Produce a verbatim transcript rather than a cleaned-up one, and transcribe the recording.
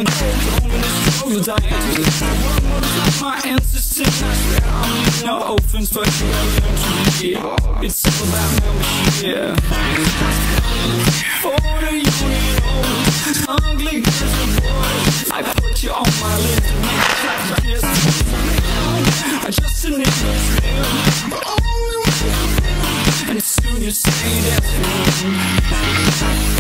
and cold home in the struggle dying. One more time my ancestors, I swear I'm leaving no orphans, but you gotta learn to be. It's all about membership. For the union, ugly girls and boys, I put you on my list and make it clap like this. I just need to feel, but only one. And soon you say that to me.